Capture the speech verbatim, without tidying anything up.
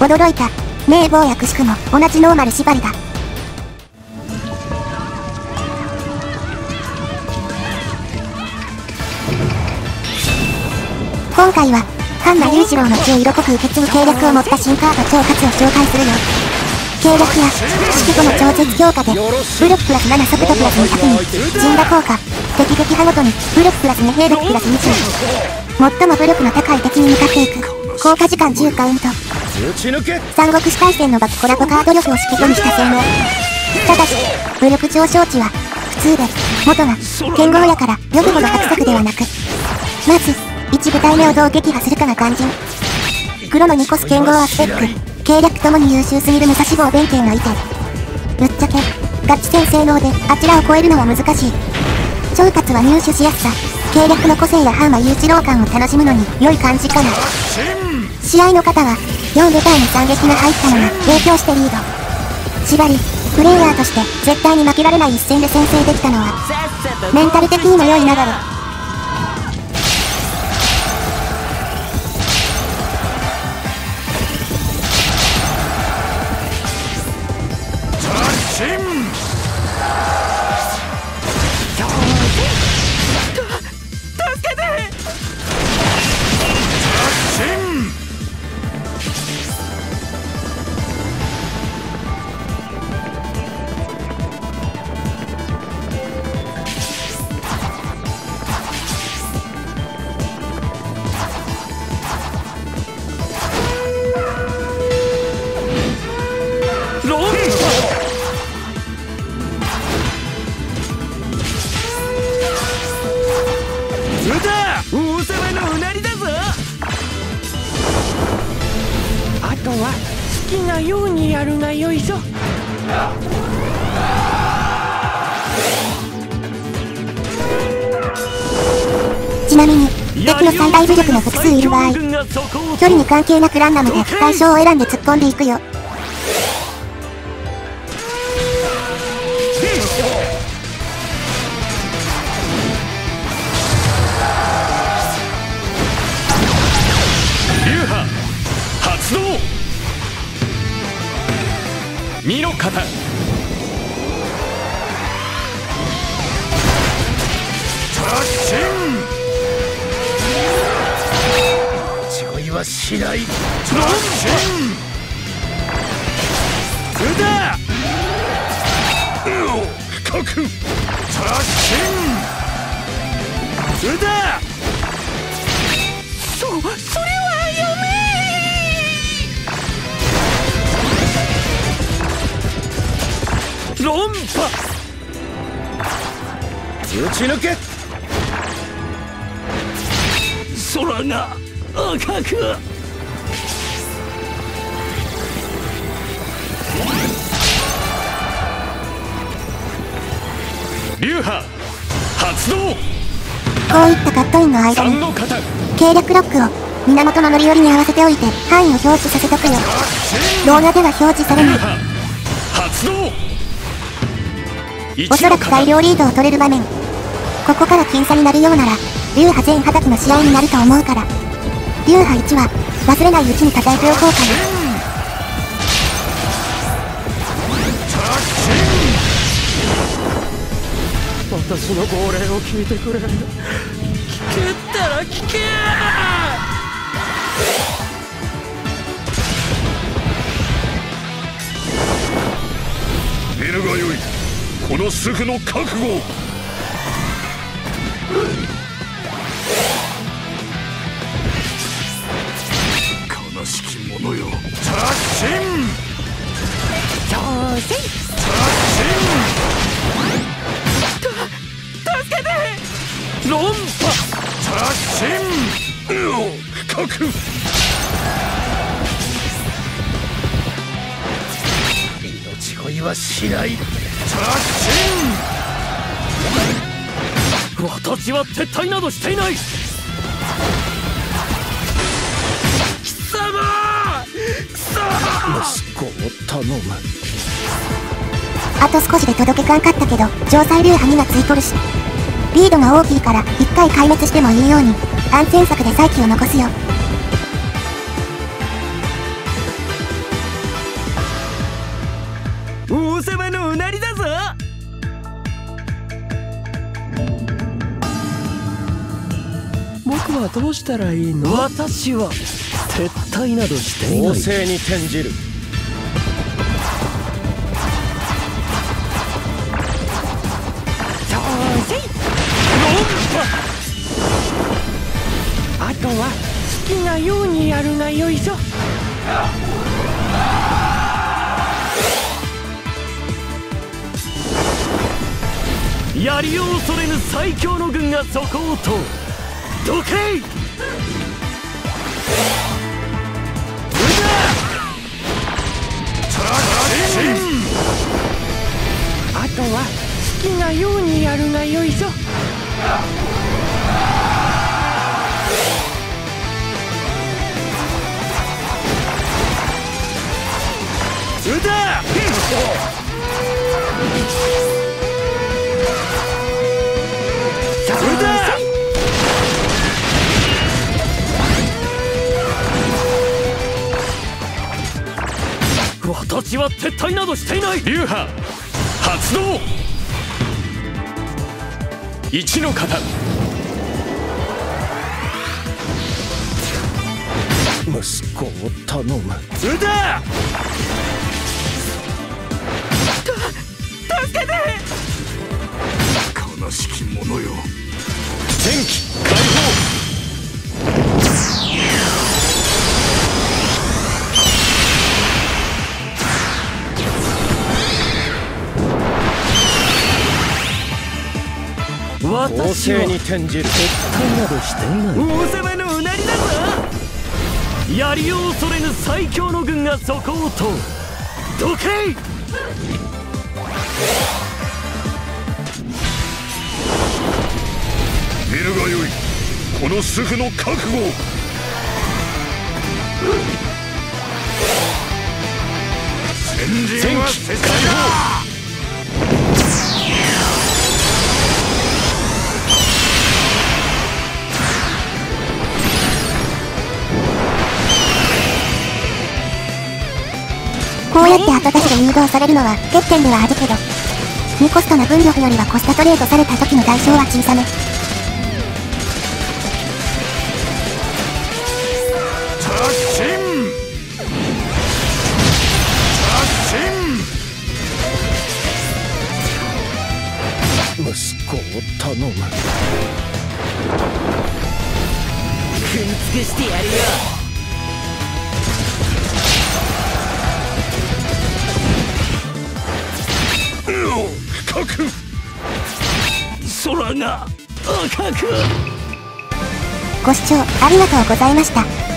驚いた。名簿やくしくも同じノーマル縛りだ。今回はハンマ裕次郎の血を色濃く受け継ぐ計略を持った新カード超活を紹介するよ。計略や式後の超絶強化で武力プラスなな速度プラスにひゃくにん、陣打効果、敵撃破ごとに武力プラスに兵力プラスにじゅう、最も武力の高い敵に向かっていく。効果時間じゅうカウント。三国志大戦のバックコラボカード力を式後にした性能。ただし武力上昇値は普通で元が剣豪やからよくほど伯爵ではなく、まずいち部隊目をどう撃破するかが肝心。黒のにコス剣豪はスペック計略ともに優秀すぎる武蔵坊弁慶がいて、ぶっちゃけガチ戦性能であちらを超えるのは難しい。超活は入手しやすさ、計略の個性やハンマ裕次郎感を楽しむのに良い感じかな。試合の方はよん部隊に惨劇が入ったのが影響してリード。縛りプレイヤーとして絶対に負けられない一戦で先制できたのはメンタル的にも良い流れ。 あとは好きなようにやるがよいぞ。 ちなみに敵の最大武力の複数いる場合、距離に関係なくランダムで対象を選んで突っ込んでいくよ。 見ろ方。 違いはしない。 だ深くだそ、それはやめ論破。 打ち抜け。 空が赤く。流派発動。 こういったカットインの間に計略ロックを源の乗り寄りに合わせておいて範囲を表示させとくよ。動画では表示されない。 発動。 おそらく大量リードを取れる場面。ここから僅差になるようなら流派全はたきの試合になると思うから、流派いちは忘れないうちに叩いておこうかな。 私の号令を聞いてくれ。聞けったら聞け。 見るがよい、この主婦の覚悟。悲しき者よ。達進。 挑戦。 達助けて。 論破。 達進。深く。命乞いはしない。達進。 私は撤退などしていない。 貴様。貴様。 息子を頼む。 あと少しで届けかんかったけど城西流派にがついとるし、リードが大きいから一回壊滅してもいいように安全策で再起を残すよ。 僕はどうしたらいいの？ 私は撤退などしていない。 攻勢に転じる。あとは好きなようにやるがよいぞ。 やりを恐れぬ最強の軍がそこをとどけい。 あとは好きなようにやるがよいぞ。 撃て。私は撤退などしていない。 流派発動。一の型。 息子を頼む。 撃て。助けて。 悲しき者よ。 戦機解放。 攻勢に転じる。 撤退などしていない。王様のうなりだぞ。やりを恐れぬ最強の軍がそこをとどけい。 見るがよいこの主婦の覚悟。先陣は撤退だ。 こうやって後出しで誘導されるのは欠点ではあるけど、無コストな軍力よりはコストトレードされた時の代償は小さめ。 突進突進。 息子を頼む。 踏みつくしてやるよ。 深く空が赤く。 ご視聴ありがとうございました。